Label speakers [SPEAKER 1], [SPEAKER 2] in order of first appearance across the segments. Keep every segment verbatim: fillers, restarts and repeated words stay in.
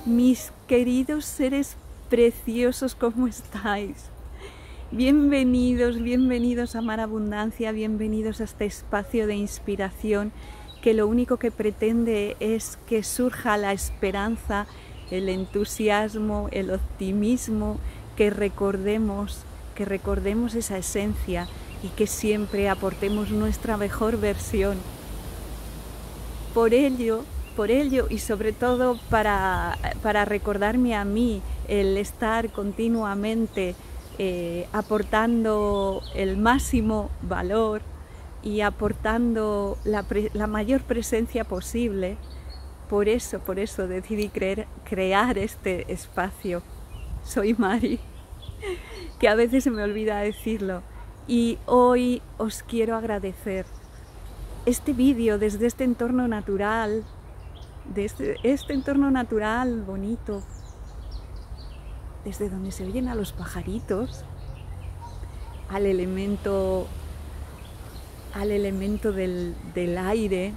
[SPEAKER 1] Mis queridos seres preciosos, ¿cómo estáis? Bienvenidos, bienvenidos a Mar Abundancia, bienvenidos a este espacio de inspiración que lo único que pretende es que surja la esperanza, el entusiasmo, el optimismo, que recordemos, que recordemos esa esencia y que siempre aportemos nuestra mejor versión. Por ello, por ello y sobre todo para, para recordarme a mí el estar continuamente eh, aportando el máximo valor y aportando la, la mayor presencia posible, por eso, por eso decidí creer, crear este espacio. Soy Mari, que a veces se me olvida decirlo, y hoy os quiero agradecer este vídeo desde este entorno natural, desde este entorno natural bonito, desde donde se oyen a los pajaritos, al elemento, al elemento del, del aire,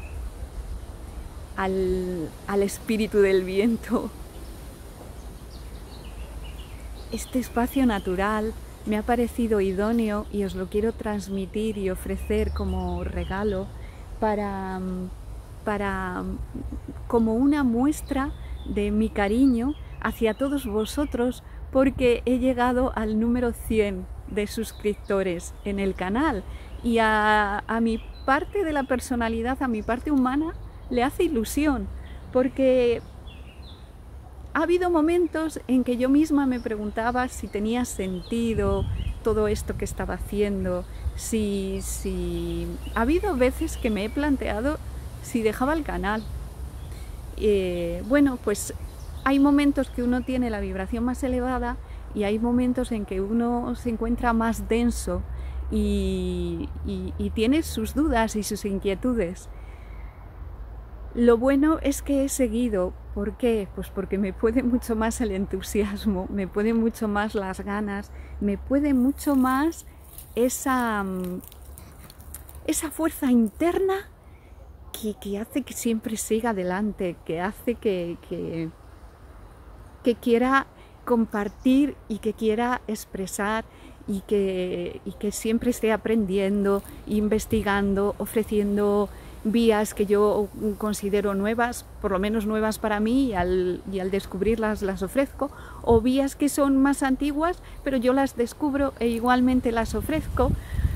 [SPEAKER 1] al, al espíritu del viento. Este espacio natural me ha parecido idóneo y os lo quiero transmitir y ofrecer como regalo para, para como una muestra de mi cariño hacia todos vosotros, porque he llegado al número cien de suscriptores en el canal y a, a mi parte de la personalidad, a mi parte humana, le hace ilusión, porque ha habido momentos en que yo misma me preguntaba si tenía sentido todo esto que estaba haciendo, si, si... ha habido veces que me he planteado si dejaba el canal. Eh, bueno, pues hay momentos que uno tiene la vibración más elevada y hay momentos en que uno se encuentra más denso y, y, y tiene sus dudas y sus inquietudes. Lo bueno es que he seguido. ¿Por qué? Pues porque me puede mucho más el entusiasmo, me puede mucho más las ganas, me puede mucho más esa, esa fuerza interna que, que hace que siempre siga adelante, que hace que, que, que quiera compartir y que quiera expresar y que, y que siempre esté aprendiendo, investigando, ofreciendo vías que yo considero nuevas, por lo menos nuevas para mí, y al, y al descubrirlas las ofrezco, o vías que son más antiguas, pero yo las descubro e igualmente las ofrezco.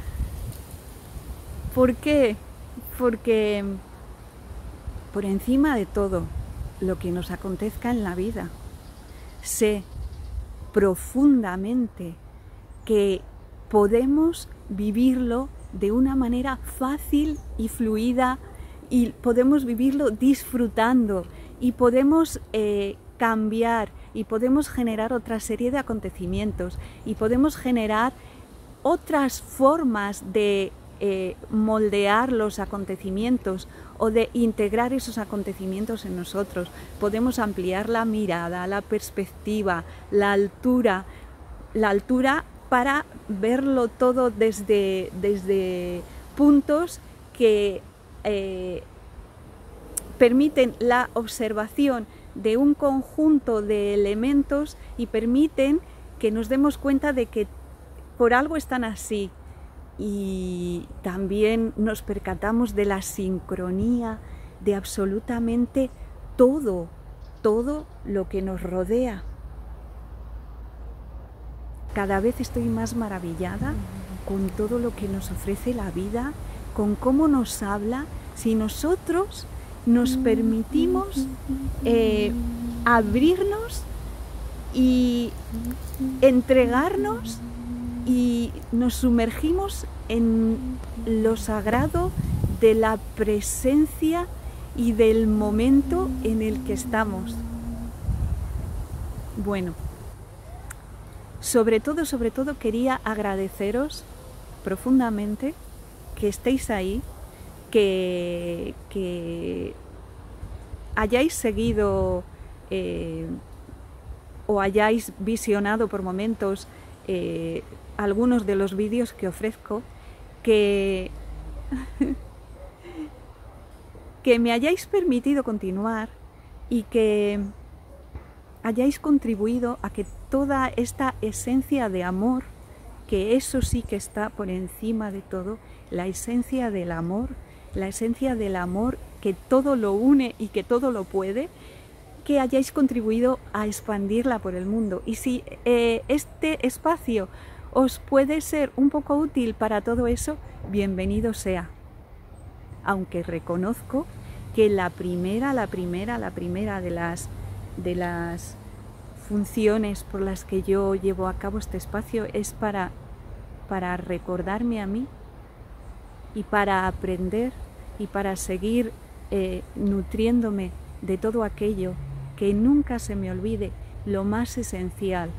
[SPEAKER 1] ¿Por qué? Porque por encima de todo lo que nos acontezca en la vida, sé profundamente que podemos vivirlo de una manera fácil y fluida, y podemos vivirlo disfrutando, y podemos eh, cambiar, y podemos generar otra serie de acontecimientos, y podemos generar otras formas de eh, moldear los acontecimientos o de integrar esos acontecimientos en nosotros. Podemos ampliar la mirada, la perspectiva, la altura, la altura para verlo todo desde, desde puntos que eh, permiten la observación de un conjunto de elementos y permiten que nos demos cuenta de que por algo están así, y también nos percatamos de la sincronía de absolutamente todo, todo lo que nos rodea. Cada vez estoy más maravillada con todo lo que nos ofrece la vida, con cómo nos habla, si nosotros nos permitimos eh, abrirnos y entregarnos y nos sumergimos en lo sagrado de la presencia y del momento en el que estamos. Bueno, Sobre todo, sobre todo quería agradeceros profundamente que estéis ahí, que, que hayáis seguido eh, o hayáis visionado por momentos eh, algunos de los vídeos que ofrezco, que, que me hayáis permitido continuar y que hayáis contribuido a que toda esta esencia de amor, que eso sí que está por encima de todo, la esencia del amor, la esencia del amor que todo lo une y que todo lo puede, que hayáis contribuido a expandirla por el mundo. Y si eh, este espacio os puede ser un poco útil para todo eso, bienvenido sea. Aunque reconozco que la primera, la primera, la primera de las, de las funciones por las que yo llevo a cabo este espacio es para, para recordarme a mí y para aprender y para seguir eh, nutriéndome de todo aquello, que nunca se me olvide lo más esencial,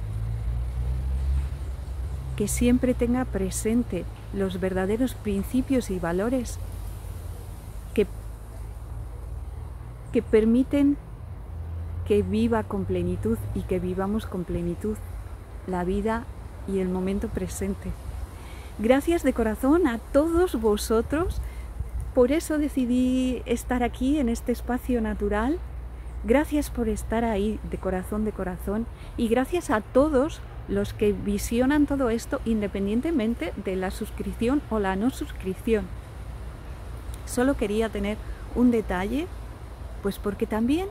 [SPEAKER 1] que siempre tenga presente los verdaderos principios y valores que, que permiten que viva con plenitud y que vivamos con plenitud la vida y el momento presente. Gracias de corazón a todos vosotros, por eso decidí estar aquí en este espacio natural. Gracias por estar ahí de corazón, de corazón, y gracias a todos los que visionan todo esto independientemente de la suscripción o la no suscripción. Solo quería tener un detalle, pues porque también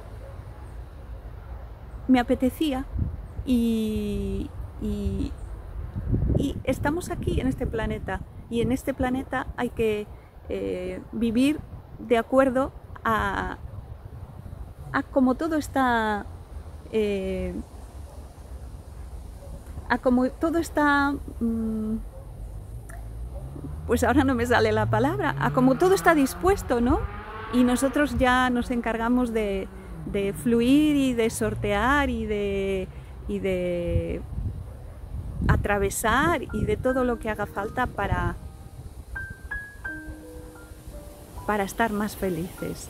[SPEAKER 1] me apetecía y, y, y estamos aquí en este planeta, y en este planeta hay que eh, vivir de acuerdo a a como todo está, eh, a como todo está, mmm, pues ahora no me sale la palabra, a como todo está dispuesto, ¿no? Y nosotros ya nos encargamos de, de fluir y de sortear y de, y de atravesar y de todo lo que haga falta para, para estar más felices.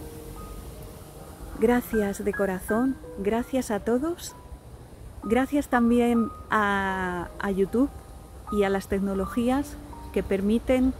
[SPEAKER 1] Gracias de corazón, gracias a todos, gracias también a, a YouTube y a las tecnologías que permiten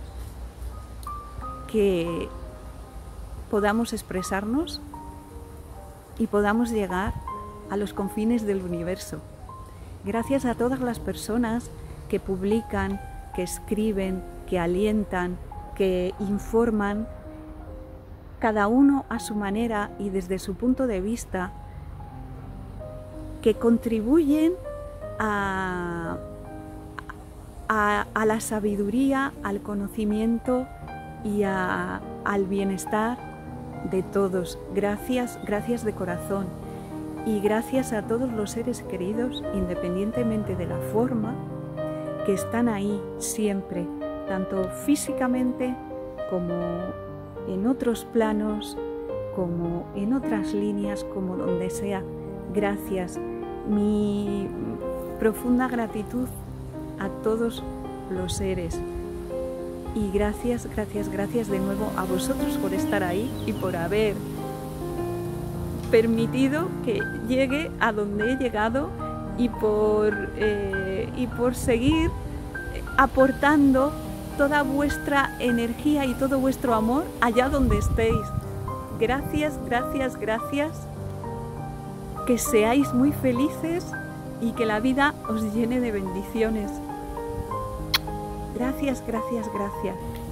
[SPEAKER 1] que podamos expresarnos y podamos llegar a los confines del universo. Gracias a todas las personas que publican, que escriben, que alientan, que informan, cada uno a su manera y desde su punto de vista, que contribuyen a, a, a la sabiduría, al conocimiento y a, al bienestar de todos. Gracias, gracias de corazón. Y gracias a todos los seres queridos, independientemente de la forma, que están ahí siempre, tanto físicamente como en otros planos, como en otras líneas, como donde sea. Gracias. Mi profunda gratitud a todos los seres. Y gracias, gracias, gracias de nuevo a vosotros por estar ahí y por haber permitido que llegue a donde he llegado y por, eh, y por seguir aportando toda vuestra energía y todo vuestro amor allá donde estéis. Gracias, gracias, gracias. Que seáis muy felices y que la vida os llene de bendiciones. Gracias, gracias, gracias.